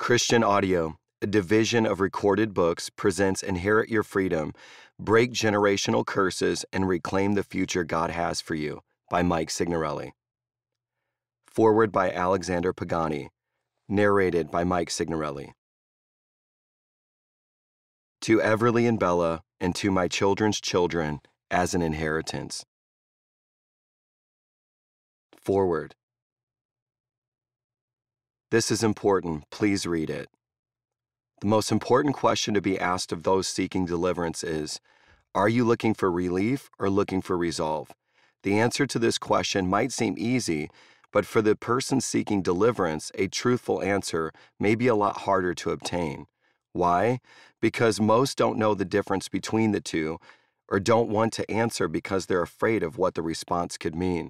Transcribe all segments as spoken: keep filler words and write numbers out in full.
Christian Audio, a division of recorded books, presents Inherit Your Freedom, Break Generational Curses, and Reclaim the Future God Has for You by Mike Signorelli. Foreword by Alexander Pagani. Narrated by Mike Signorelli. To Everly and Bella, and to my children's children, as an inheritance. Foreword. This is important. Please read it. The most important question to be asked of those seeking deliverance is, are you looking for relief or looking for resolve? The answer to this question might seem easy, but for the person seeking deliverance, a truthful answer may be a lot harder to obtain. Why? Because most don't know the difference between the two, or don't want to answer because they're afraid of what the response could mean.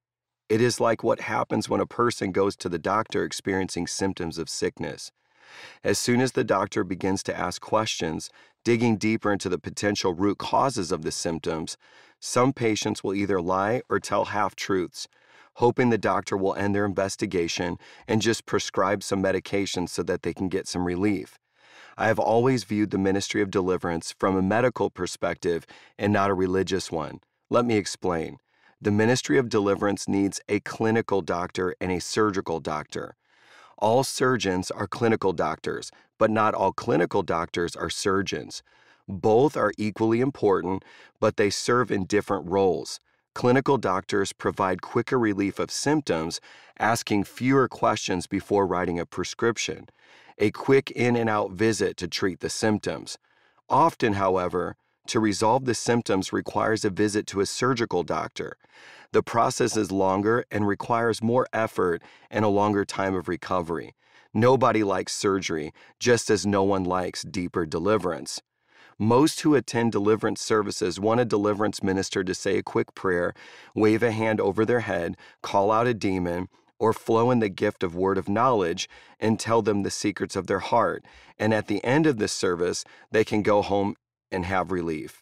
It is like what happens when a person goes to the doctor experiencing symptoms of sickness. As soon as the doctor begins to ask questions, digging deeper into the potential root causes of the symptoms, some patients will either lie or tell half-truths, hoping the doctor will end their investigation and just prescribe some medication so that they can get some relief. I have always viewed the ministry of deliverance from a medical perspective and not a religious one. Let me explain. The ministry of deliverance needs a clinical doctor and a surgical doctor. All surgeons are clinical doctors, but not all clinical doctors are surgeons. Both are equally important, but they serve in different roles. Clinical doctors provide quicker relief of symptoms, asking fewer questions before writing a prescription, a quick in and out visit to treat the symptoms. Often, however, to resolve the symptoms requires a visit to a surgical doctor. The process is longer and requires more effort and a longer time of recovery. Nobody likes surgery, just as no one likes deeper deliverance. Most who attend deliverance services want a deliverance minister to say a quick prayer, wave a hand over their head, call out a demon, or flow in the gift of word of knowledge and tell them the secrets of their heart, and at the end of the service, they can go home and have relief.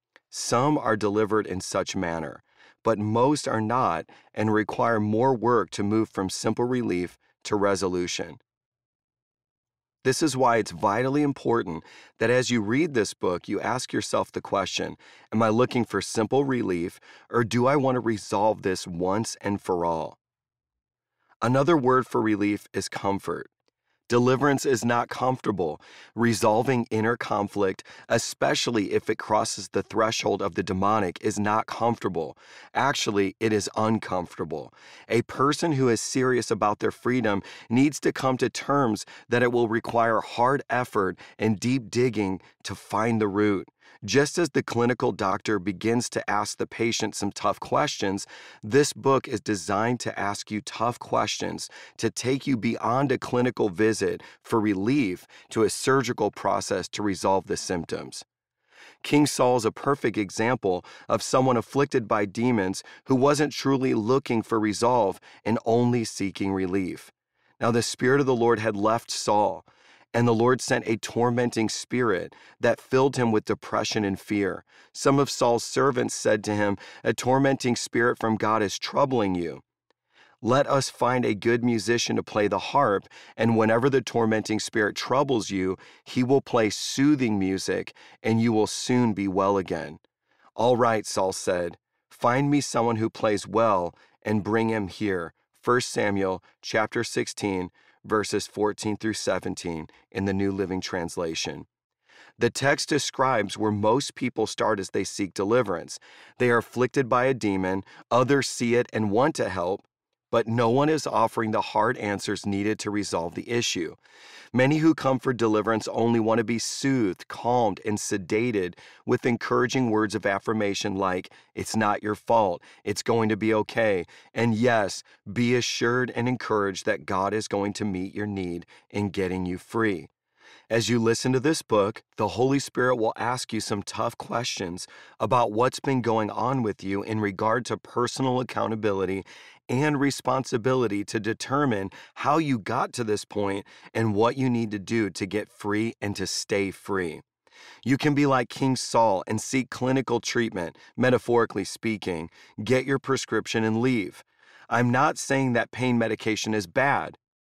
Some are delivered in such manner, but most are not and require more work to move from simple relief to resolution. This is why it's vitally important that as you read this book, you ask yourself the question, am I looking for simple relief, or do I want to resolve this once and for all? Another word for relief is comfort. Deliverance is not comfortable. Resolving inner conflict, especially if it crosses the threshold of the demonic, is not comfortable. Actually, it is uncomfortable. A person who is serious about their freedom needs to come to terms that it will require hard effort and deep digging to find the root. Just as the clinical doctor begins to ask the patient some tough questions, this book is designed to ask you tough questions, to take you beyond a clinical visit for relief to a surgical process to resolve the symptoms. King Saul is a perfect example of someone afflicted by demons who wasn't truly looking for resolve and only seeking relief. Now the Spirit of the Lord had left Saul, and the Lord sent a tormenting spirit that filled him with depression and fear. Some of Saul's servants said to him, "A tormenting spirit from God is troubling you. Let us find a good musician to play the harp, and whenever the tormenting spirit troubles you, he will play soothing music, and you will soon be well again." "All right," Saul said, "find me someone who plays well and bring him here." First Samuel chapter sixteen, verses fourteen through seventeen in the New Living Translation. The text describes where most people start as they seek deliverance. They are afflicted by a demon, others see it and want to help, but no one is offering the hard answers needed to resolve the issue. Many who come for deliverance only want to be soothed, calmed, and sedated with encouraging words of affirmation like, "It's not your fault, it's going to be okay," and yes, be assured and encouraged that God is going to meet your need in getting you free. As you listen to this book, the Holy Spirit will ask you some tough questions about what's been going on with you in regard to personal accountability and responsibility to determine how you got to this point and what you need to do to get free and to stay free. You can be like King Saul and seek clinical treatment, metaphorically speaking, get your prescription and leave. I'm not saying that pain medication is bad.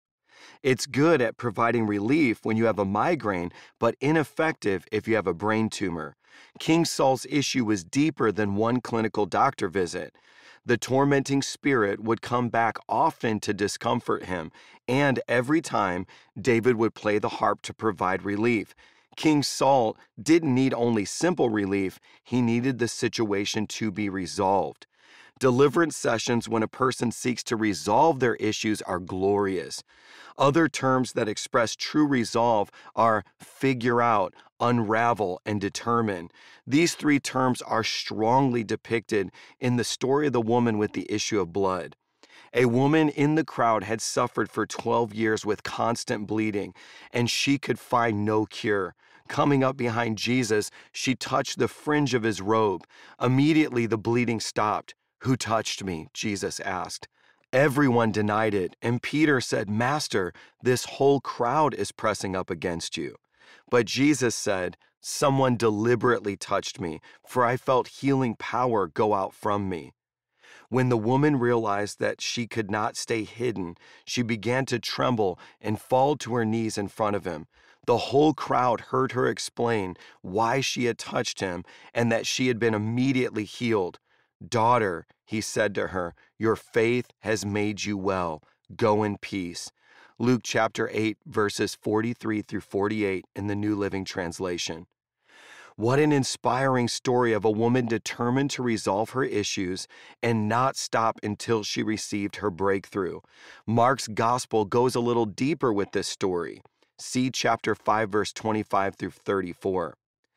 It's good at providing relief when you have a migraine, but ineffective if you have a brain tumor. King Saul's issue was deeper than one clinical doctor visit. The tormenting spirit would come back often to discomfort him, and every time, David would play the harp to provide relief. King Saul didn't need only simple relief, he needed the situation to be resolved. Deliverance sessions when a person seeks to resolve their issues are glorious. Other terms that express true resolve are figure out, unravel, and determine. These three terms are strongly depicted in the story of the woman with the issue of blood. A woman in the crowd had suffered for twelve years with constant bleeding, and she could find no cure. Coming up behind Jesus, she touched the fringe of his robe. Immediately the bleeding stopped. "Who touched me?" Jesus asked. Everyone denied it, and Peter said, "Master, this whole crowd is pressing up against you." But Jesus said, "Someone deliberately touched me, for I felt healing power go out from me." When the woman realized that she could not stay hidden, she began to tremble and fall to her knees in front of him. The whole crowd heard her explain why she had touched him and that she had been immediately healed. "Daughter," he said to her, "your faith has made you well. Go in peace." Luke chapter eight, verses forty-three through forty-eight in the New Living Translation. What an inspiring story of a woman determined to resolve her issues and not stop until she received her breakthrough. Mark's gospel goes a little deeper with this story. See chapter five, verse twenty-five through thirty-four.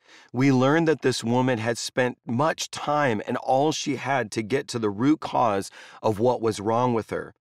We learn that this woman had spent much time and all she had to get to the root cause of what was wrong with her.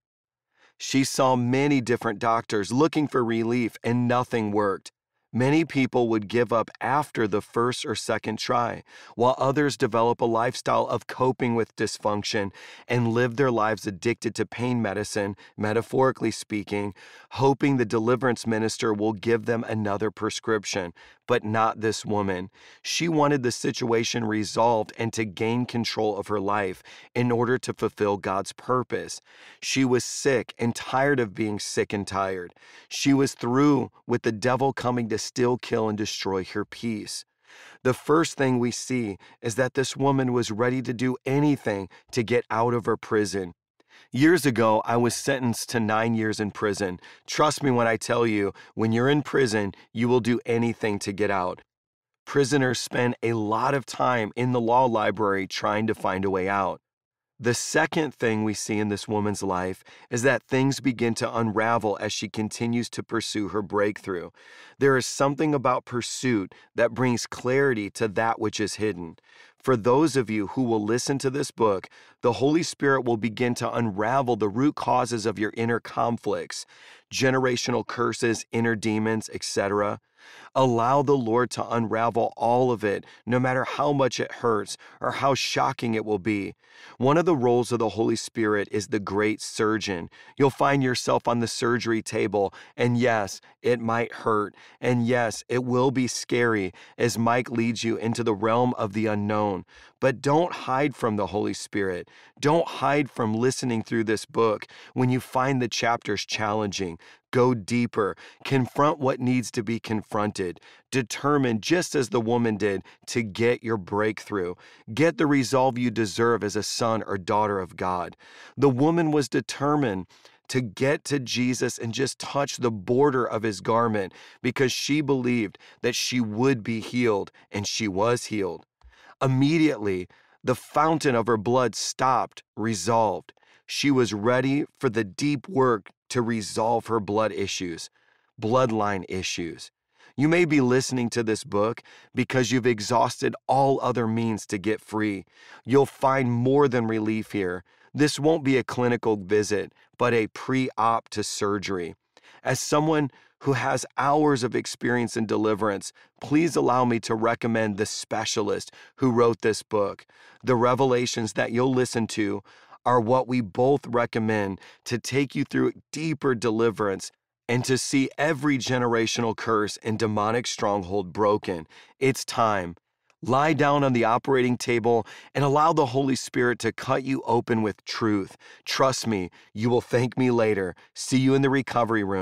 She saw many different doctors looking for relief, and nothing worked. Many people would give up after the first or second try, while others develop a lifestyle of coping with dysfunction and live their lives addicted to pain medicine, metaphorically speaking, hoping the deliverance minister will give them another prescription. But not this woman. She wanted the situation resolved and to gain control of her life in order to fulfill God's purpose. She was sick and tired of being sick and tired. She was through with the devil coming to steal, kill, and destroy her peace. The first thing we see is that this woman was ready to do anything to get out of her prison. Years ago, I was sentenced to nine years in prison. Trust me when I tell you, when you're in prison, you will do anything to get out. Prisoners spend a lot of time in the law library trying to find a way out. The second thing we see in this woman's life is that things begin to unravel as she continues to pursue her breakthrough. There is something about pursuit that brings clarity to that which is hidden. For those of you who will listen to this book, the Holy Spirit will begin to unravel the root causes of your inner conflicts, generational curses, inner demons, et cetera. Allow the Lord to unravel all of it, no matter how much it hurts or how shocking it will be. One of the roles of the Holy Spirit is the great surgeon. You'll find yourself on the surgery table, and yes, it might hurt, and yes, it will be scary as Mike leads you into the realm of the unknown. But don't hide from the Holy Spirit. Don't hide from listening through this book when you find the chapters challenging. Go deeper. Confront what needs to be confronted. Determine, just as the woman did, to get your breakthrough. Get the resolve you deserve as a son or daughter of God. The woman was determined to get to Jesus and just touch the border of his garment because she believed that she would be healed, and she was healed. Immediately, the fountain of her blood stopped, resolved. She was ready for the deep work to resolve her blood issues, bloodline issues. You may be listening to this book because you've exhausted all other means to get free. You'll find more than relief here. This won't be a clinical visit, but a pre-op to surgery. As someone who has hours of experience in deliverance, please allow me to recommend the specialist who wrote this book. The revelations that you'll listen to are what we both recommend to take you through deeper deliverance and to see every generational curse and demonic stronghold broken. It's time. Lie down on the operating table and allow the Holy Spirit to cut you open with truth. Trust me, you will thank me later. See you in the recovery room.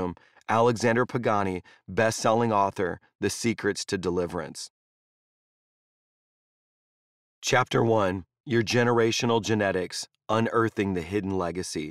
Alexander Pagani, best-selling author, The Secrets to Deliverance. Chapter one, Your Generational Genetics, Unearthing the Hidden Legacy.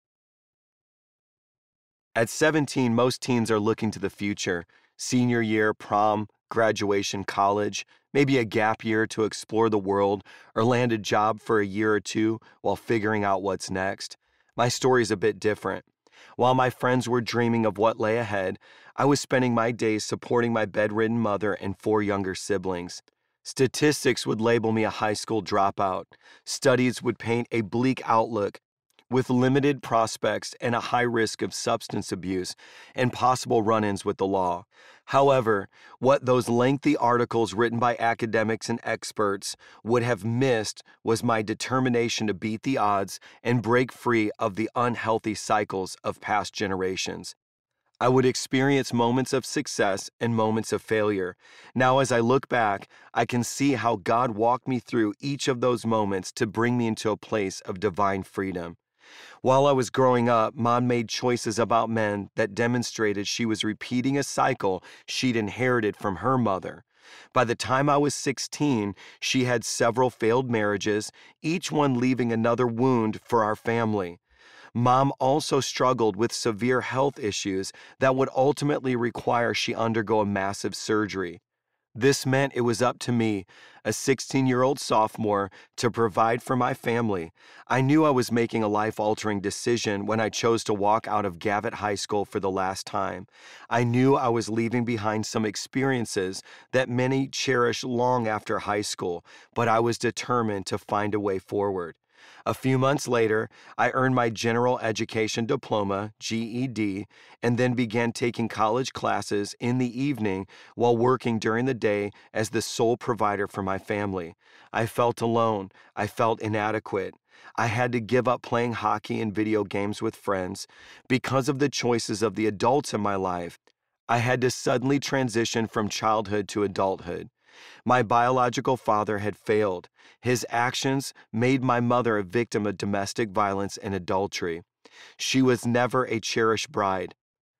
At seventeen, most teens are looking to the future, senior year, prom, graduation, college, maybe a gap year to explore the world or land a job for a year or two while figuring out what's next. My story's a bit different. While my friends were dreaming of what lay ahead, I was spending my days supporting my bedridden mother and four younger siblings. Statistics would label me a high school dropout. Studies would paint a bleak outlook with limited prospects and a high risk of substance abuse and possible run-ins with the law. However, what those lengthy articles written by academics and experts would have missed was my determination to beat the odds and break free of the unhealthy cycles of past generations. I would experience moments of success and moments of failure. Now, as I look back, I can see how God walked me through each of those moments to bring me into a place of divine freedom. While I was growing up, Mom made choices about men that demonstrated she was repeating a cycle she'd inherited from her mother. By the time I was sixteen, she had several failed marriages, each one leaving another wound for our family. Mom also struggled with severe health issues that would ultimately require she undergo a massive surgery. This meant it was up to me, a sixteen-year-old sophomore, to provide for my family. I knew I was making a life-altering decision when I chose to walk out of Gavitt High School for the last time. I knew I was leaving behind some experiences that many cherish long after high school, but I was determined to find a way forward. A few months later, I earned my general education diploma, G E D, and then began taking college classes in the evening while working during the day as the sole provider for my family. I felt alone. I felt inadequate. I had to give up playing hockey and video games with friends because of the choices of the adults in my life. I had to suddenly transition from childhood to adulthood. My biological father had failed. His actions made my mother a victim of domestic violence and adultery. She was never a cherished bride.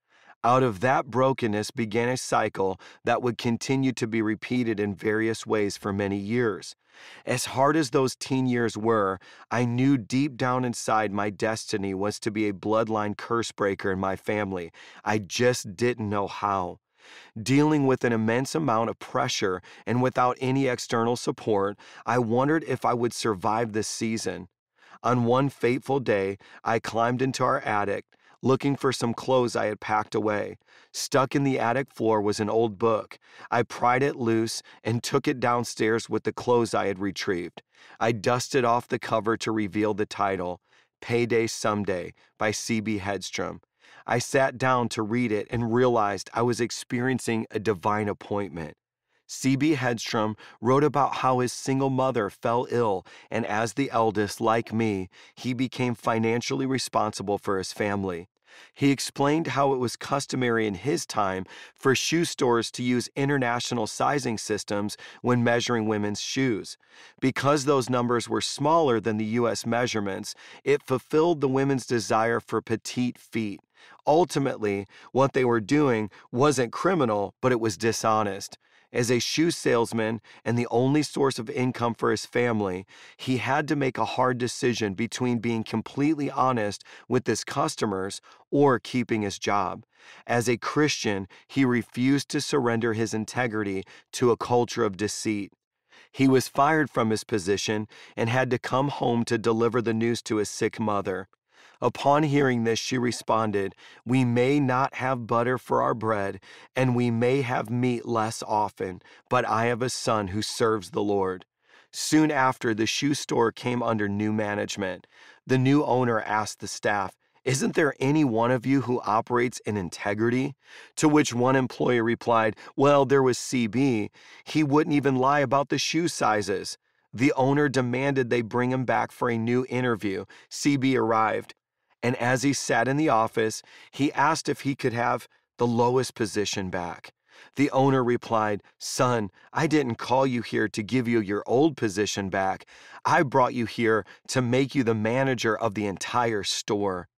Out of that brokenness began a cycle that would continue to be repeated in various ways for many years. As hard as those teen years were, I knew deep down inside my destiny was to be a bloodline curse breaker in my family. I just didn't know how. Dealing with an immense amount of pressure and without any external support, I wondered if I would survive this season. On one fateful day, I climbed into our attic, looking for some clothes I had packed away. Stuck in the attic floor was an old book. I pried it loose and took it downstairs with the clothes I had retrieved. I dusted off the cover to reveal the title, Payday Someday by C B Hedstrom. I sat down to read it and realized I was experiencing a divine appointment. C B Hedstrom wrote about how his single mother fell ill, and as the eldest, like me, he became financially responsible for his family. He explained how it was customary in his time for shoe stores to use international sizing systems when measuring women's shoes. Because those numbers were smaller than the U S measurements, it fulfilled the women's desire for petite feet. Ultimately, what they were doing wasn't criminal, but it was dishonest. As a shoe salesman and the only source of income for his family, he had to make a hard decision between being completely honest with his customers or keeping his job. As a Christian, he refused to surrender his integrity to a culture of deceit. He was fired from his position and had to come home to deliver the news to his sick mother. Upon hearing this, she responded, "We may not have butter for our bread, and we may have meat less often, but I have a son who serves the Lord." Soon after, the shoe store came under new management. The new owner asked the staff, "Isn't there any one of you who operates in integrity?" To which one employee replied, "Well, there was C B. He wouldn't even lie about the shoe sizes." The owner demanded they bring him back for a new interview. C B arrived, and as he sat in the office, he asked if he could have the lowest position back. The owner replied, "Son, I didn't call you here to give you your old position back. I brought you here to make you the manager of the entire store."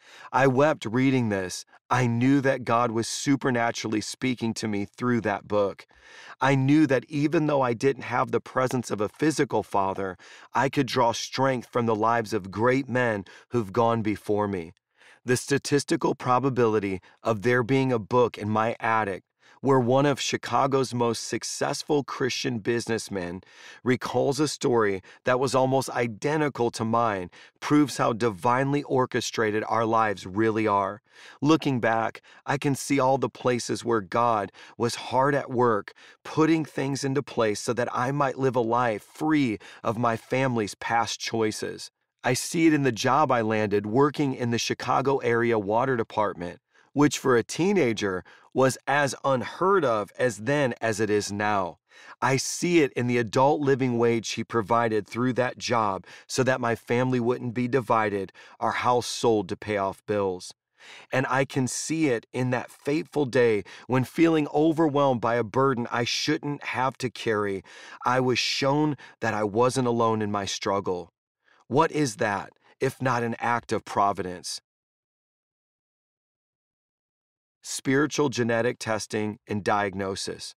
I wept reading this. I knew that God was supernaturally speaking to me through that book. I knew that even though I didn't have the presence of a physical father, I could draw strength from the lives of great men who've gone before me. The statistical probability of there being a book in my attic where one of Chicago's most successful Christian businessmen recalls a story that was almost identical to mine proves how divinely orchestrated our lives really are. Looking back, I can see all the places where God was hard at work, putting things into place so that I might live a life free of my family's past choices. I see it in the job I landed working in the Chicago area water department, which for a teenager was as unheard of as then as it is now. I see it in the adult living wage he provided through that job so that my family wouldn't be divided, our house sold to pay off bills. And I can see it in that fateful day when, feeling overwhelmed by a burden I shouldn't have to carry, I was shown that I wasn't alone in my struggle. What is that, if not an act of providence? Spiritual genetic testing and diagnosis.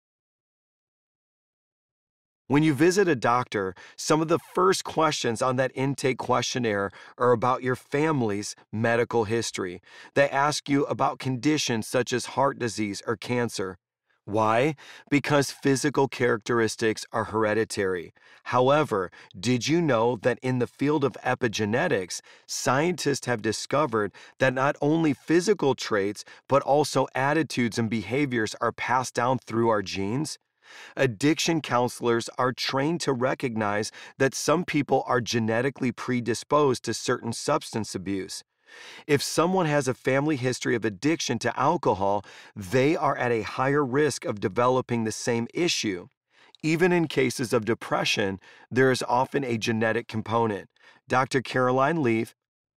When you visit a doctor, some of the first questions on that intake questionnaire are about your family's medical history. They ask you about conditions such as heart disease or cancer. Why? Because physical characteristics are hereditary. However, did you know that in the field of epigenetics, scientists have discovered that not only physical traits, but also attitudes and behaviors are passed down through our genes? Addiction counselors are trained to recognize that some people are genetically predisposed to certain substance abuse. If someone has a family history of addiction to alcohol, they are at a higher risk of developing the same issue. Even in cases of depression, there is often a genetic component. Doctor Caroline Leaf,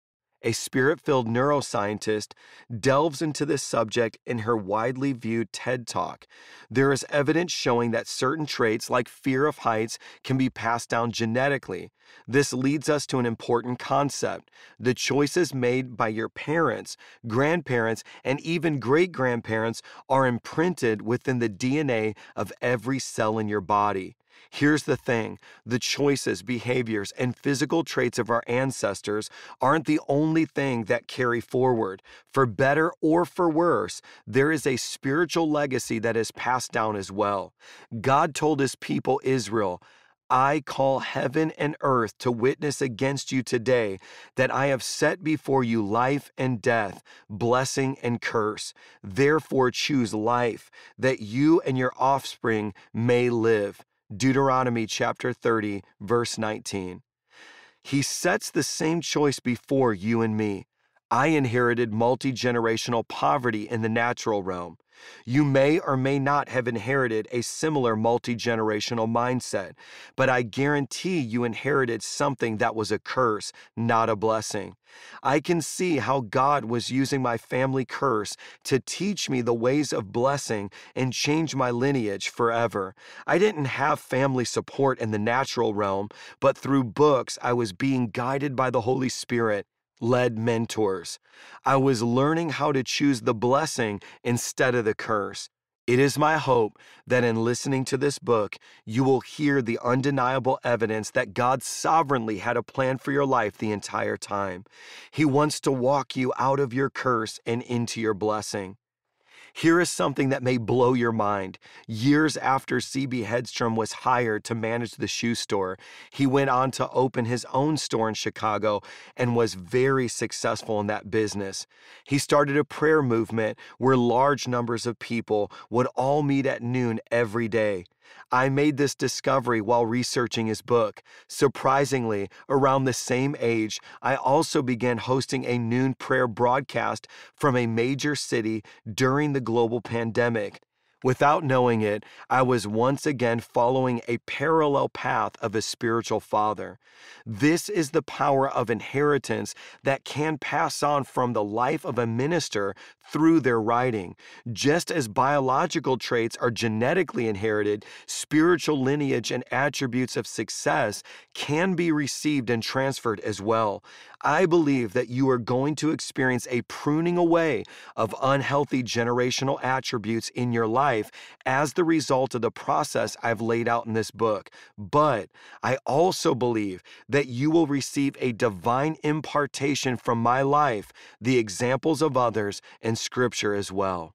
a spirit-filled neuroscientist, delves into this subject in her widely viewed TED Talk. There is evidence showing that certain traits like fear of heights can be passed down genetically. This leads us to an important concept. The choices made by your parents, grandparents, and even great-grandparents are imprinted within the D N A of every cell in your body. Here's the thing, the choices, behaviors, and physical traits of our ancestors aren't the only thing that carry forward. For better or for worse, there is a spiritual legacy that is passed down as well. God told his people Israel, I call heaven and earth to witness against you today that I have set before you life and death, blessing and curse. Therefore choose life, that you and your offspring may live. Deuteronomy chapter thirty, verse nineteen. He sets the same choice before you and me. I inherited multi-generational poverty in the natural realm. You may or may not have inherited a similar multi-generational mindset, but I guarantee you inherited something that was a curse, not a blessing. I can see how God was using my family curse to teach me the ways of blessing and change my lineage forever. I didn't have family support in the natural realm, but through books I was being guided by the Holy Spirit. Led mentors. I was learning how to choose the blessing instead of the curse. It is my hope that in listening to this book, you will hear the undeniable evidence that God sovereignly had a plan for your life the entire time. He wants to walk you out of your curse and into your blessing. Here is something that may blow your mind. Years after C B Hedstrom was hired to manage the shoe store, he went on to open his own store in Chicago and was very successful in that business. He started a prayer movement where large numbers of people would all meet at noon every day. I made this discovery while researching his book. Surprisingly, around the same age, I also began hosting a noon prayer broadcast from a major city during the global pandemic. Without knowing it, I was once again following a parallel path of a spiritual father. This is the power of inheritance that can pass on from the life of a minister through their writing. Just as biological traits are genetically inherited, spiritual lineage and attributes of success can be received and transferred as well. I believe that you are going to experience a pruning away of unhealthy generational attributes in your life as the result of the process I've laid out in this book. But I also believe that you will receive a divine impartation from my life, the examples of others, and Scripture as well.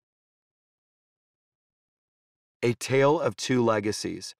A Tale of Two Legacies.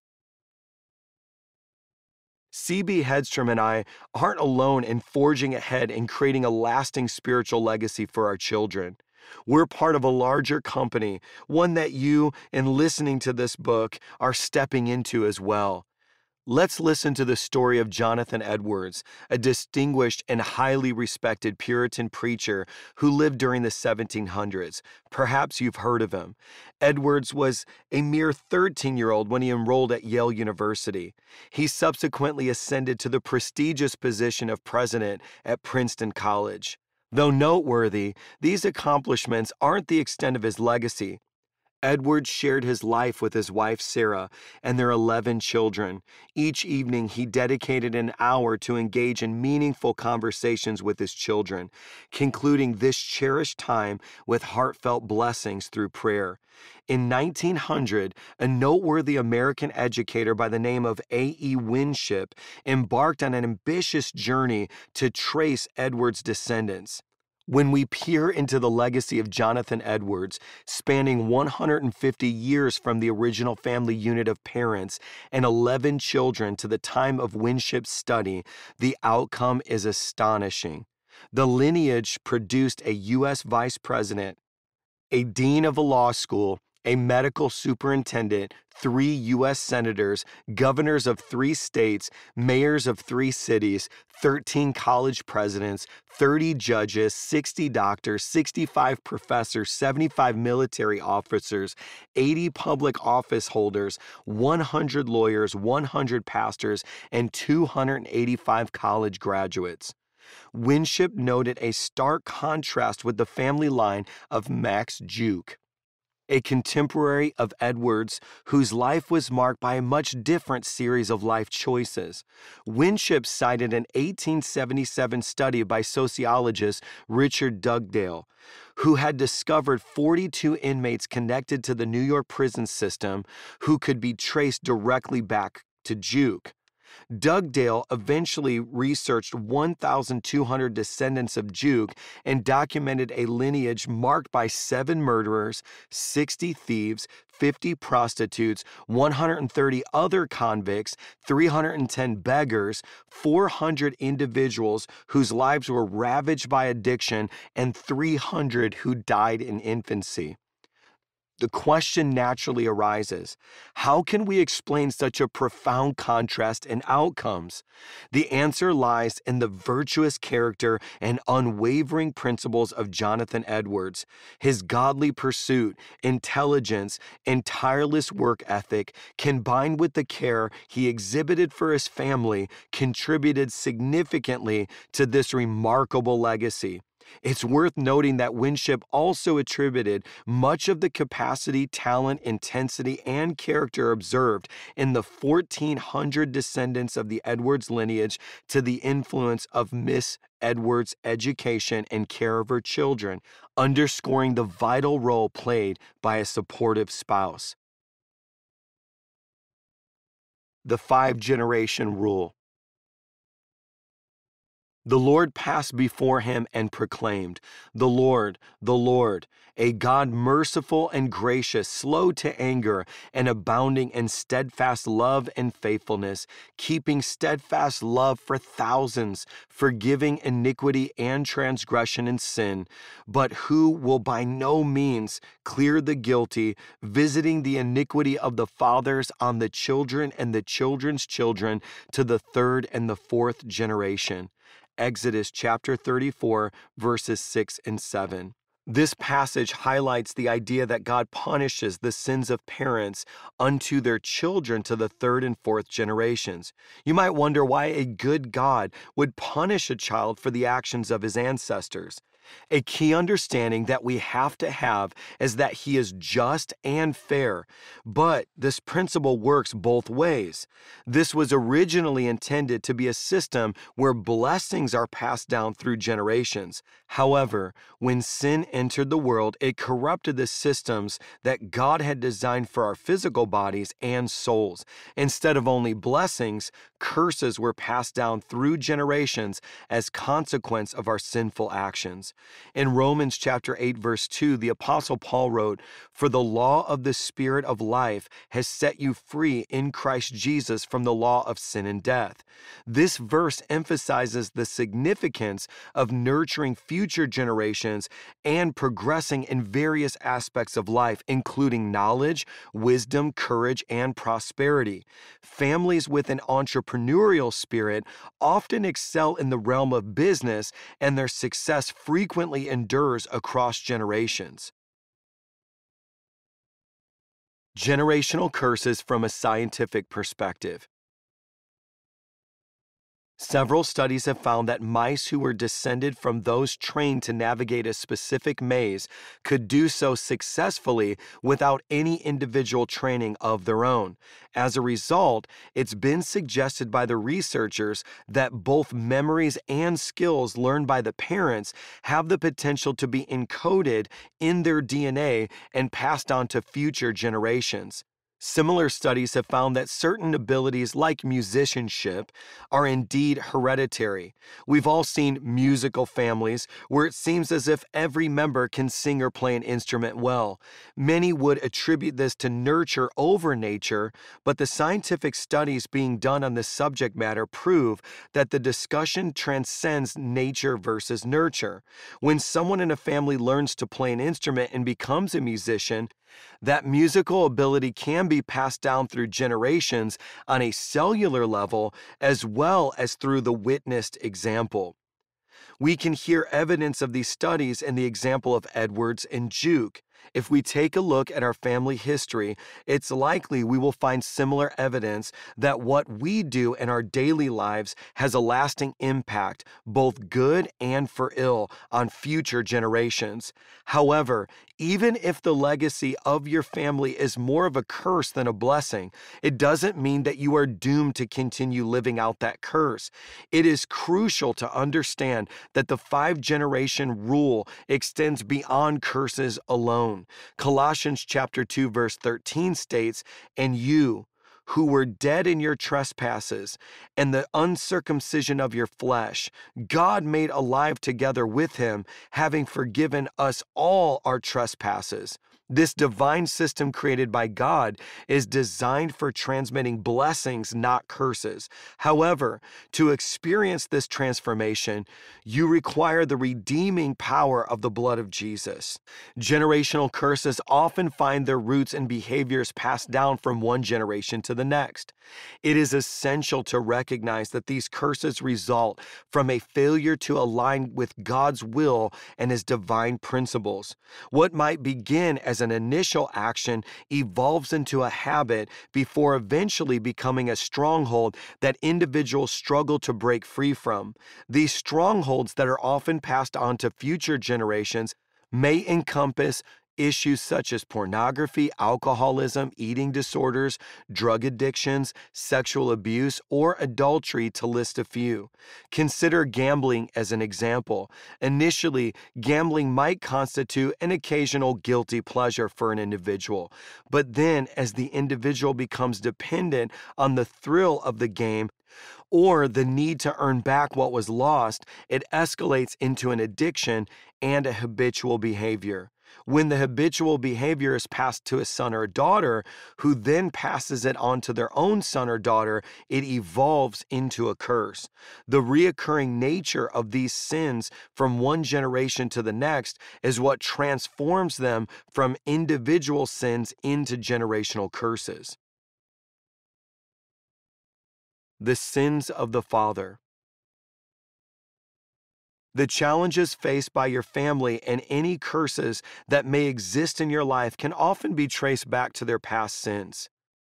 C B Hedstrom and I aren't alone in forging ahead and creating a lasting spiritual legacy for our children. We're part of a larger company, one that you, in listening to this book, are stepping into as well. Let's listen to the story of Jonathan Edwards, a distinguished and highly respected Puritan preacher who lived during the seventeen hundreds. Perhaps you've heard of him. Edwards was a mere thirteen-year-old when he enrolled at Yale University. He subsequently ascended to the prestigious position of president at Princeton College. Though noteworthy, these accomplishments aren't the extent of his legacy. Edward shared his life with his wife Sarah and their eleven children. Each evening, he dedicated an hour to engage in meaningful conversations with his children, concluding this cherished time with heartfelt blessings through prayer. In nineteen hundred, a noteworthy American educator by the name of A E Winship embarked on an ambitious journey to trace Edward's descendants. When we peer into the legacy of Jonathan Edwards, spanning one hundred fifty years from the original family unit of parents and eleven children to the time of Winship's study, the outcome is astonishing. The lineage produced a U S vice president, a dean of a law school, a medical superintendent, three U S senators, governors of three states, mayors of three cities, thirteen college presidents, thirty judges, sixty doctors, sixty-five professors, seventy-five military officers, eighty public office holders, one hundred lawyers, one hundred pastors, and two hundred eighty-five college graduates. Winship noted a stark contrast with the family line of Max Juke, a contemporary of Edwards, whose life was marked by a much different series of life choices. Winship cited an eighteen seventy-seven study by sociologist Richard Dugdale, who had discovered forty-two inmates connected to the New York prison system who could be traced directly back to Juke. Dugdale eventually researched one thousand two hundred descendants of Juke and documented a lineage marked by seven murderers, sixty thieves, fifty prostitutes, one hundred thirty other convicts, three hundred ten beggars, four hundred individuals whose lives were ravaged by addiction, and three hundred who died in infancy. The question naturally arises, how can we explain such a profound contrast in outcomes? The answer lies in the virtuous character and unwavering principles of Jonathan Edwards. His godly pursuit, intelligence, and tireless work ethic, combined with the care he exhibited for his family, contributed significantly to this remarkable legacy. It's worth noting that Winship also attributed much of the capacity, talent, intensity, and character observed in the fourteen hundred descendants of the Edwards lineage to the influence of Miss Edwards' education and care of her children, underscoring the vital role played by a supportive spouse. The five-generation rule. The Lord passed before him and proclaimed, "The Lord, the Lord, a God merciful and gracious, slow to anger, and abounding in steadfast love and faithfulness, keeping steadfast love for thousands, forgiving iniquity and transgression and sin, but who will by no means clear the guilty, visiting the iniquity of the fathers on the children and the children's children to the third and the fourth generation." Exodus chapter thirty-four, verses six and seven. This passage highlights the idea that God punishes the sins of parents unto their children to the third and fourth generations. You might wonder why a good God would punish a child for the actions of his ancestors. A key understanding that we have to have is that he is just and fair, but this principle works both ways. This was originally intended to be a system where blessings are passed down through generations. However, when sin entered the world, it corrupted the systems that God had designed for our physical bodies and souls. Instead of only blessings, curses were passed down through generations as consequence of our sinful actions. In Romans chapter eight, verse two, the Apostle Paul wrote, "For the law of the Spirit of life has set you free in Christ Jesus from the law of sin and death." This verse emphasizes the significance of nurturing future generations and progressing in various aspects of life, including knowledge, wisdom, courage, and prosperity. Families with an entrepreneurial spirit often excel in the realm of business, and their success frequently endures across generations. Generational curses from a scientific perspective. Several studies have found that mice who were descended from those trained to navigate a specific maze could do so successfully without any individual training of their own. As a result, it's been suggested by the researchers that both memories and skills learned by the parents have the potential to be encoded in their D N A and passed on to future generations. Similar studies have found that certain abilities like musicianship are indeed hereditary. We've all seen musical families where it seems as if every member can sing or play an instrument well. Many would attribute this to nurture over nature, but the scientific studies being done on this subject matter prove that the discussion transcends nature versus nurture. When someone in a family learns to play an instrument and becomes a musician, that musical ability can be passed down through generations on a cellular level as well as through the witnessed example. We can hear evidence of these studies in the example of Edwards and Juke. If we take a look at our family history, it's likely we will find similar evidence that what we do in our daily lives has a lasting impact, both good and for ill, on future generations. However, even if the legacy of your family is more of a curse than a blessing, it doesn't mean that you are doomed to continue living out that curse. It is crucial to understand that the five-generation rule extends beyond curses alone. Colossians chapter two, verse thirteen states, "And you, who were dead in your trespasses and the uncircumcision of your flesh, God made alive together with him, having forgiven us all our trespasses." This divine system created by God is designed for transmitting blessings, not curses. However, to experience this transformation, you require the redeeming power of the blood of Jesus. Generational curses often find their roots in behaviors passed down from one generation to the next. It is essential to recognize that these curses result from a failure to align with God's will and his divine principles. What might begin as an initial action evolves into a habit before eventually becoming a stronghold that individuals struggle to break free from. These strongholds that are often passed on to future generations may encompass issues such as pornography, alcoholism, eating disorders, drug addictions, sexual abuse, or adultery, to list a few. Consider gambling as an example. Initially, gambling might constitute an occasional guilty pleasure for an individual, but then as the individual becomes dependent on the thrill of the game or the need to earn back what was lost, it escalates into an addiction and a habitual behavior. When the habitual behavior is passed to a son or a daughter, who then passes it on to their own son or daughter, it evolves into a curse. The reoccurring nature of these sins from one generation to the next is what transforms them from individual sins into generational curses. The sins of the father. The challenges faced by your family and any curses that may exist in your life can often be traced back to their past sins.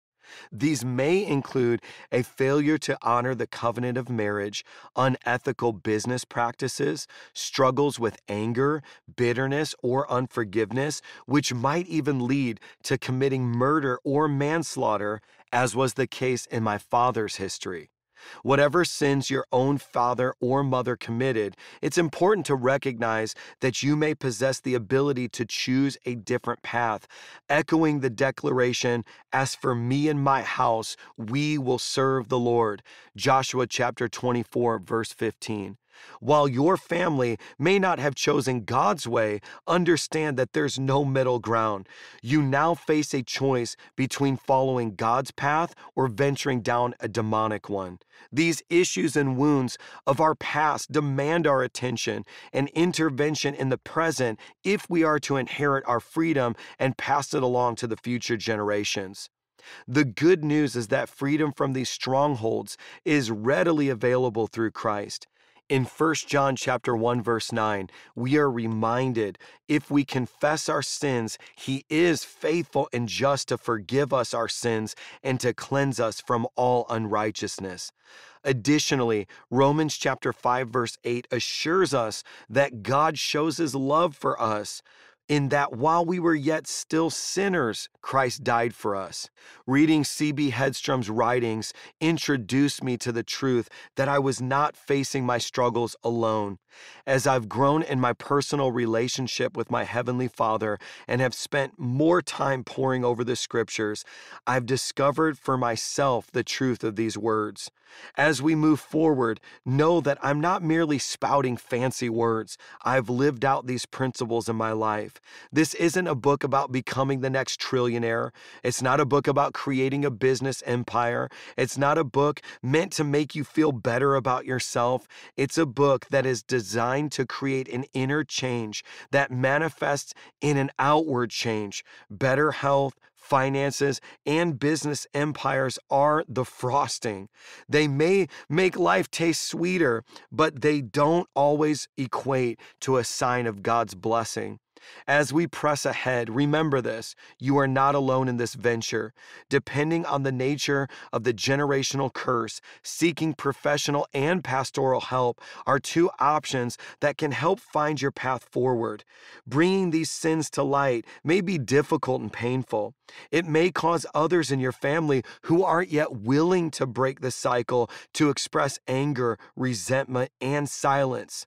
These may include a failure to honor the covenant of marriage, unethical business practices, struggles with anger, bitterness, or unforgiveness, which might even lead to committing murder or manslaughter, as was the case in my father's history. Whatever sins your own father or mother committed, it's important to recognize that you may possess the ability to choose a different path, echoing the declaration, "As for me and my house, we will serve the Lord." Joshua chapter twenty-four, verse fifteen. While your family may not have chosen God's way, understand that there's no middle ground. You now face a choice between following God's path or venturing down a demonic one. These issues and wounds of our past demand our attention and intervention in the present if we are to inherit our freedom and pass it along to the future generations. The good news is that freedom from these strongholds is readily available through Christ. In First John chapter one, verse nine, we are reminded, if we confess our sins, he is faithful and just to forgive us our sins and to cleanse us from all unrighteousness. Additionally, Romans chapter five, verse eight assures us that God shows his love for us, in that while we were yet still sinners, Christ died for us. Reading C B Hedstrom's writings introduced me to the truth that I was not facing my struggles alone. As I've grown in my personal relationship with my Heavenly Father and have spent more time poring over the scriptures, I've discovered for myself the truth of these words. As we move forward, know that I'm not merely spouting fancy words. I've lived out these principles in my life. This isn't a book about becoming the next trillionaire. It's not a book about creating a business empire. It's not a book meant to make you feel better about yourself. It's a book that is designed to create an inner change that manifests in an outward change. Better health, finances, and business empires are the frosting. They may make life taste sweeter, but they don't always equate to a sign of God's blessing. As we press ahead, remember this: you are not alone in this venture. Depending on the nature of the generational curse, seeking professional and pastoral help are two options that can help find your path forward. Bringing these sins to light may be difficult and painful. It may cause others in your family who aren't yet willing to break the cycle to express anger, resentment, and silence.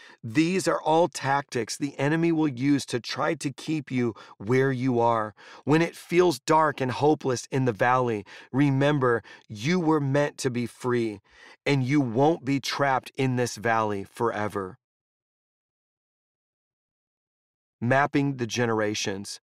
These are all tactics the enemy will use to try to keep you where you are. When it feels dark and hopeless in the valley, remember you were meant to be free, and you won't be trapped in this valley forever. Mapping the generations.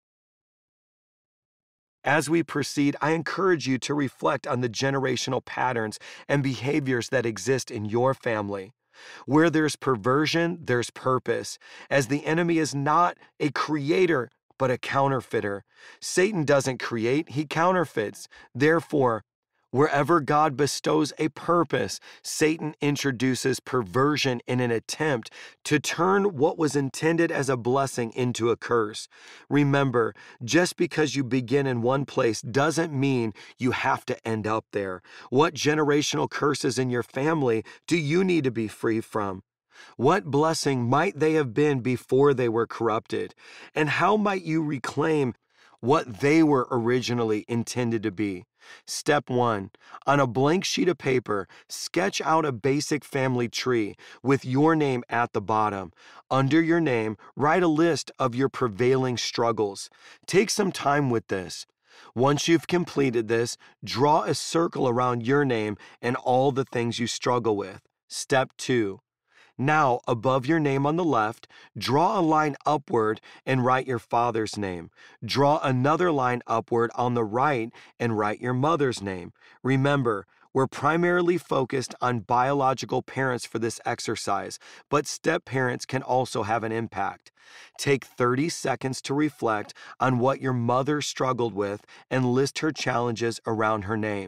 As we proceed, I encourage you to reflect on the generational patterns and behaviors that exist in your family. Where there's perversion, there's purpose, as the enemy is not a creator, but a counterfeiter. Satan doesn't create, he counterfeits. Therefore, wherever God bestows a purpose, Satan introduces perversion in an attempt to turn what was intended as a blessing into a curse. Remember, just because you begin in one place doesn't mean you have to end up there. What generational curses in your family do you need to be free from? What blessing might they have been before they were corrupted? And how might you reclaim what they were originally intended to be? Step one, on a blank sheet of paper, sketch out a basic family tree with your name at the bottom. Under your name, write a list of your prevailing struggles. Take some time with this. Once you've completed this, draw a circle around your name and all the things you struggle with. Step two. Now, above your name on the left, draw a line upward and write your father's name. Draw another line upward on the right and write your mother's name. Remember, we're primarily focused on biological parents for this exercise, but step-parents can also have an impact. Take thirty seconds to reflect on what your mother struggled with and list her challenges around her name.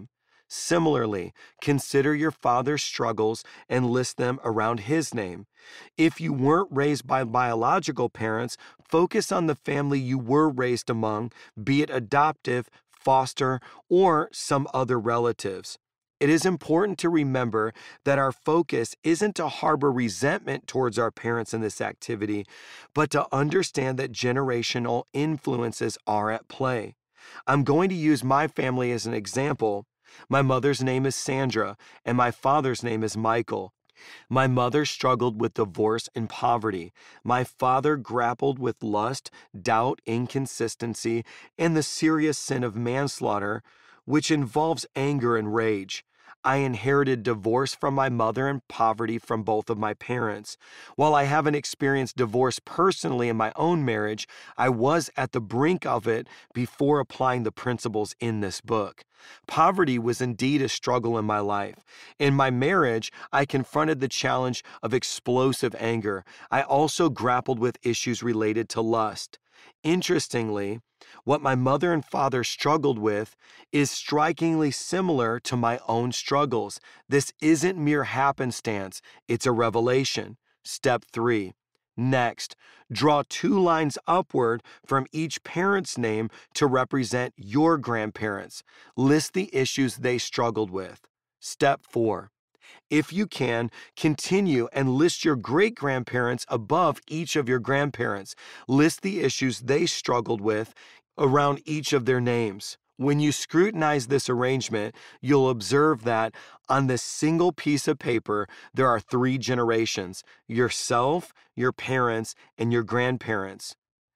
Similarly, consider your father's struggles and list them around his name. If you weren't raised by biological parents, focus on the family you were raised among, be it adoptive, foster, or some other relatives. It is important to remember that our focus isn't to harbor resentment towards our parents in this activity, but to understand that generational influences are at play. I'm going to use my family as an example. My mother's name is Sandra, and my father's name is Michael. My mother struggled with divorce and poverty. My father grappled with lust, doubt, inconsistency, and the serious sin of manslaughter, which involves anger and rage. I inherited divorce from my mother and poverty from both of my parents. While I haven't experienced divorce personally in my own marriage, I was at the brink of it before applying the principles in this book. Poverty was indeed a struggle in my life. In my marriage, I confronted the challenge of explosive anger. I also grappled with issues related to lust. Interestingly, what my mother and father struggled with is strikingly similar to my own struggles. This isn't mere happenstance, it's a revelation. Step three. Next, draw two lines upward from each parent's name to represent your grandparents. List the issues they struggled with. Step four. If you can, continue and list your great-grandparents above each of your grandparents. List the issues they struggled with around each of their names. When you scrutinize this arrangement, you'll observe that on this single piece of paper, there are three generations: yourself, your parents, and your grandparents.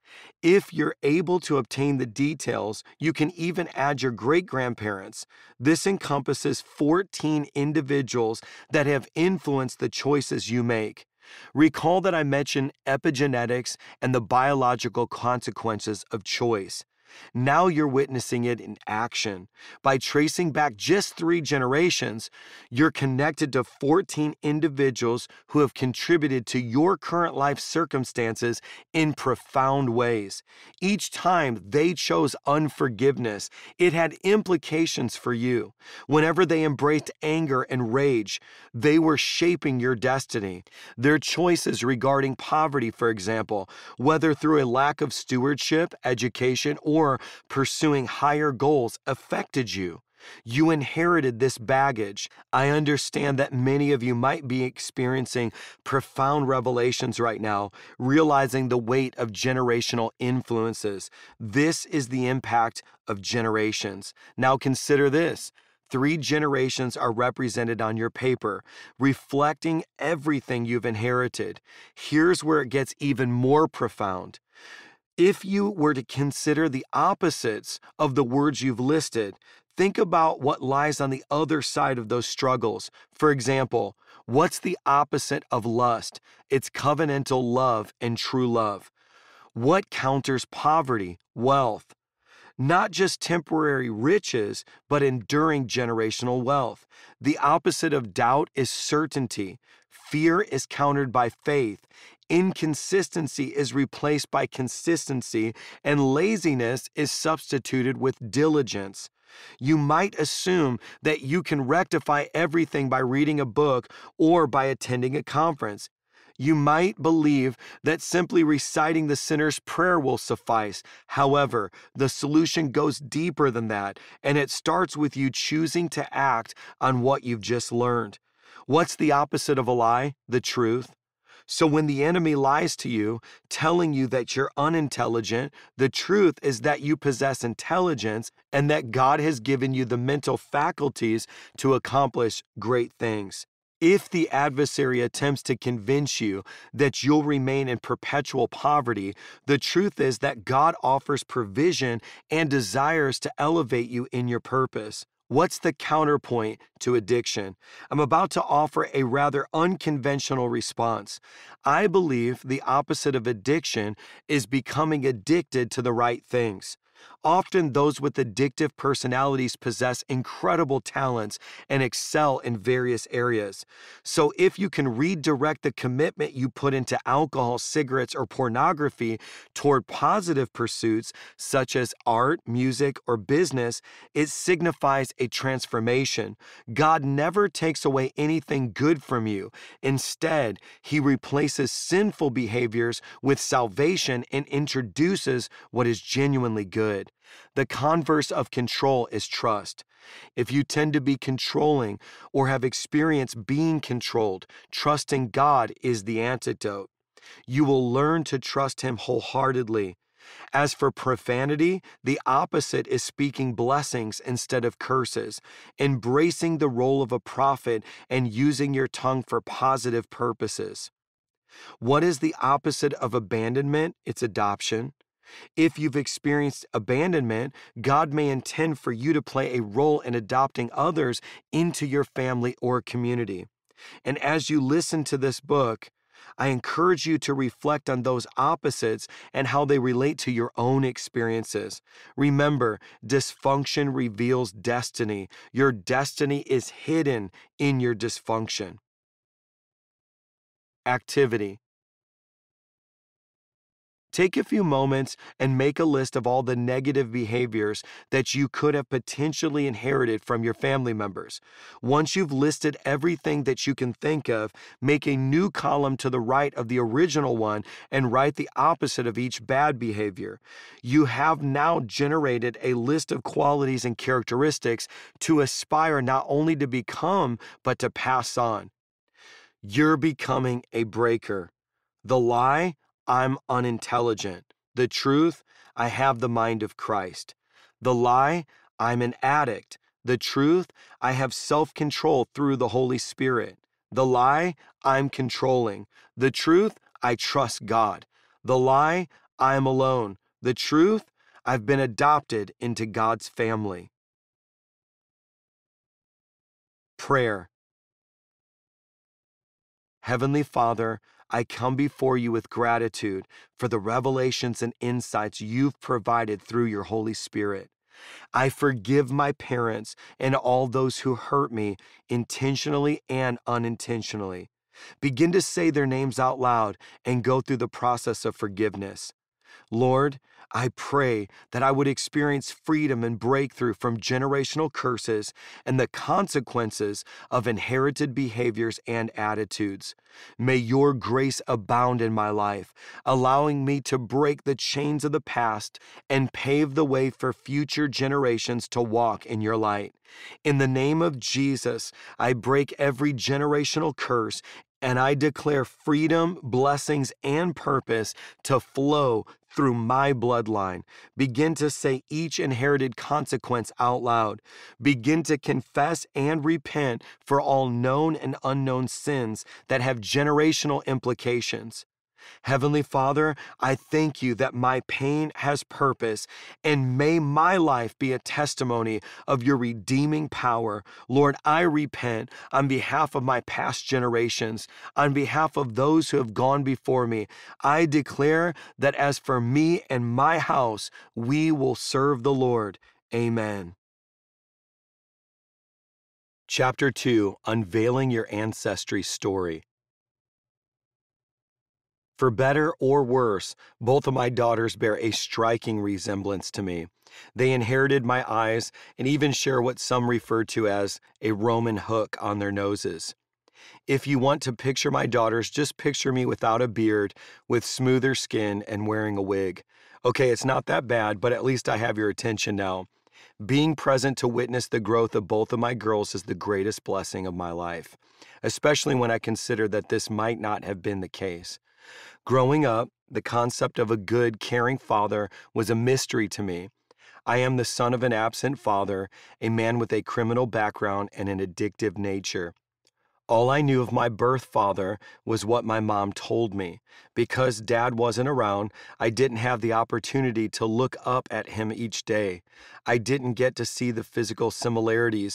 If you're able to obtain the details, you can even add your great-grandparents. This encompasses fourteen individuals that have influenced the choices you make. Recall that I mentioned epigenetics and the biological consequences of choice. Now you're witnessing it in action. By tracing back just three generations, you're connected to fourteen individuals who have contributed to your current life circumstances in profound ways. Each time they chose unforgiveness, it had implications for you. Whenever they embraced anger and rage, they were shaping your destiny. Their choices regarding poverty, for example, whether through a lack of stewardship, education, or or pursuing higher goals, affected you. You inherited this baggage. I understand that many of you might be experiencing profound revelations right now, realizing the weight of generational influences. This is the impact of generations. Now consider this. Three generations are represented on your paper, reflecting everything you've inherited. Here's where it gets even more profound. If you were to consider the opposites of the words you've listed, think about what lies on the other side of those struggles. For example, what's the opposite of lust? It's covenantal love and true love. What counters poverty? Wealth. Not just temporary riches, but enduring generational wealth. The opposite of doubt is certainty. Fear is countered by faith. Inconsistency is replaced by consistency, and laziness is substituted with diligence. You might assume that you can rectify everything by reading a book or by attending a conference. You might believe that simply reciting the sinner's prayer will suffice. However, the solution goes deeper than that, and it starts with you choosing to act on what you've just learned. What's the opposite of a lie? The truth. So when the enemy lies to you, telling you that you're unintelligent, the truth is that you possess intelligence and that God has given you the mental faculties to accomplish great things. If the adversary attempts to convince you that you'll remain in perpetual poverty, the truth is that God offers provision and desires to elevate you in your purpose. What's the counterpoint to addiction? I'm about to offer a rather unconventional response. I believe the opposite of addiction is becoming addicted to the right things. Often those with addictive personalities possess incredible talents and excel in various areas. So if you can redirect the commitment you put into alcohol, cigarettes, or pornography toward positive pursuits such as art, music, or business, it signifies a transformation. God never takes away anything good from you. Instead, He replaces sinful behaviors with salvation and introduces what is genuinely good. The converse of control is trust. If you tend to be controlling or have experienced being controlled, trusting God is the antidote. You will learn to trust Him wholeheartedly. As for profanity, the opposite is speaking blessings instead of curses, embracing the role of a prophet and using your tongue for positive purposes. What is the opposite of abandonment? It's adoption. If you've experienced abandonment, God may intend for you to play a role in adopting others into your family or community. And as you listen to this book, I encourage you to reflect on those opposites and how they relate to your own experiences. Remember, dysfunction reveals destiny. Your destiny is hidden in your dysfunction. Activity. Take a few moments and make a list of all the negative behaviors that you could have potentially inherited from your family members. Once you've listed everything that you can think of, make a new column to the right of the original one and write the opposite of each bad behavior. You have now generated a list of qualities and characteristics to aspire not only to become, but to pass on. You're becoming a breaker. The lie: I'm unintelligent. The truth: I have the mind of Christ. The lie: I'm an addict. The truth: I have self-control through the Holy Spirit. The lie: I'm controlling. The truth: I trust God. The lie: I'm alone. The truth: I've been adopted into God's family. Prayer. Heavenly Father, I come before you with gratitude for the revelations and insights you've provided through your Holy Spirit. I forgive my parents and all those who hurt me intentionally and unintentionally. Begin to say their names out loud and go through the process of forgiveness. Lord, I pray that I would experience freedom and breakthrough from generational curses and the consequences of inherited behaviors and attitudes. May your grace abound in my life, allowing me to break the chains of the past and pave the way for future generations to walk in your light. In the name of Jesus, I break every generational curse and I declare freedom, blessings, and purpose to flow through my bloodline. Begin to say each inherited consequence out loud. Begin to confess and repent for all known and unknown sins that have generational implications. Heavenly Father, I thank you that my pain has purpose, and may my life be a testimony of your redeeming power. Lord, I repent on behalf of my past generations, on behalf of those who have gone before me. I declare that as for me and my house, we will serve the Lord. Amen. Chapter two, Unveiling Your Ancestry Story. For better or worse, both of my daughters bear a striking resemblance to me. They inherited my eyes and even share what some refer to as a Roman hook on their noses. If you want to picture my daughters, just picture me without a beard, with smoother skin, and wearing a wig. Okay, it's not that bad, but at least I have your attention now. Being present to witness the growth of both of my girls is the greatest blessing of my life, especially when I consider that this might not have been the case. Growing up, the concept of a good, caring father was a mystery to me. I am the son of an absent father, a man with a criminal background and an addictive nature. All I knew of my birth father was what my mom told me. Because Dad wasn't around, I didn't have the opportunity to look up at him each day. I didn't get to see the physical similarities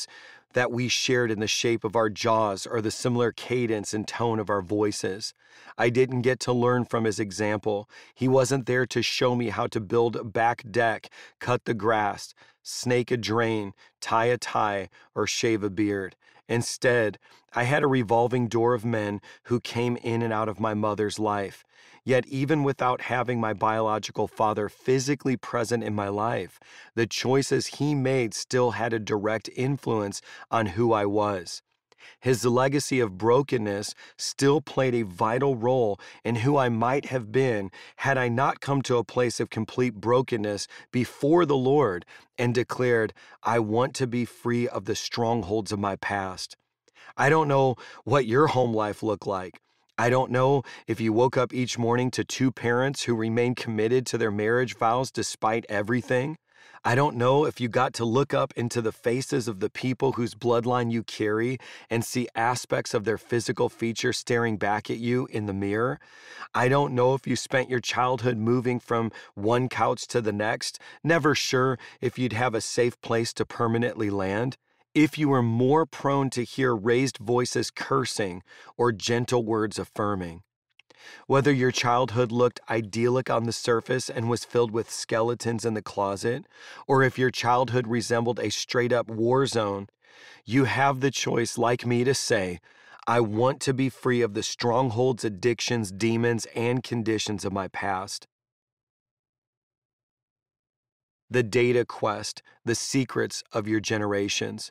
that we shared in the shape of our jaws or the similar cadence and tone of our voices. I didn't get to learn from his example. He wasn't there to show me how to build a back deck, cut the grass, snake a drain, tie a tie, or shave a beard. Instead, I had a revolving door of men who came in and out of my mother's life. Yet even without having my biological father physically present in my life, the choices he made still had a direct influence on who I was. His legacy of brokenness still played a vital role in who I might have been had I not come to a place of complete brokenness before the Lord and declared, I want to be free of the strongholds of my past. I don't know what your home life looked like. I don't know if you woke up each morning to two parents who remained committed to their marriage vows despite everything. I don't know if you got to look up into the faces of the people whose bloodline you carry and see aspects of their physical features staring back at you in the mirror. I don't know if you spent your childhood moving from one couch to the next, never sure if you'd have a safe place to permanently land. If you were more prone to hear raised voices cursing or gentle words affirming. Whether your childhood looked idyllic on the surface and was filled with skeletons in the closet, or if your childhood resembled a straight-up war zone, you have the choice, like me, to say, I want to be free of the strongholds, addictions, demons, and conditions of my past. The data quest, the secrets of your generations.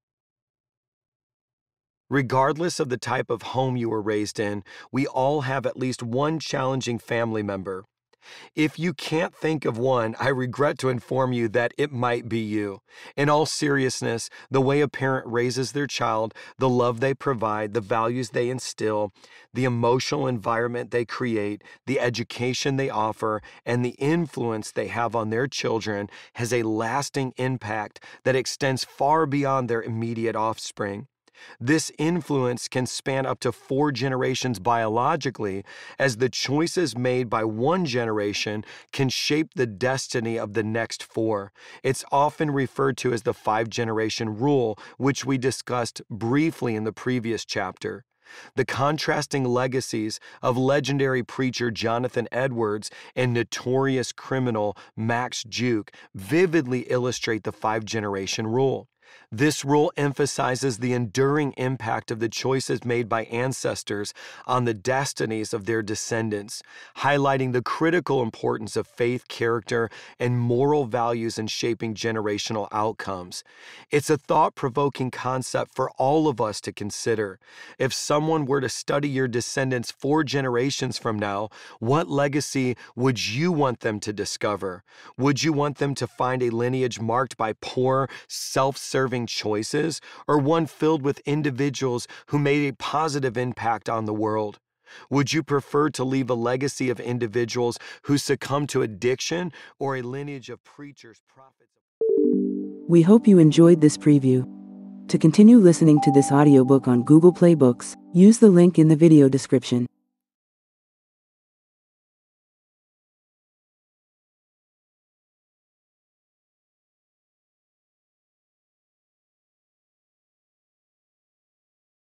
Regardless of the type of home you were raised in, we all have at least one challenging family member. If you can't think of one, I regret to inform you that it might be you. In all seriousness, the way a parent raises their child, the love they provide, the values they instill, the emotional environment they create, the education they offer, and the influence they have on their children has a lasting impact that extends far beyond their immediate offspring. This influence can span up to four generations biologically, as the choices made by one generation can shape the destiny of the next four. It's often referred to as the five-generation rule, which we discussed briefly in the previous chapter. The contrasting legacies of legendary preacher Jonathan Edwards and notorious criminal Max Juke vividly illustrate the five-generation rule. This rule emphasizes the enduring impact of the choices made by ancestors on the destinies of their descendants, highlighting the critical importance of faith, character, and moral values in shaping generational outcomes. It's a thought-provoking concept for all of us to consider. If someone were to study your descendants four generations from now, what legacy would you want them to discover? Would you want them to find a lineage marked by poor, self-serving choices, or one filled with individuals who made a positive impact on the world? Would you prefer to leave a legacy of individuals who succumb to addiction, or a lineage of preachers, prophets? We hope you enjoyed this preview. To continue listening to this audiobook on Google Play Books, use the link in the video description.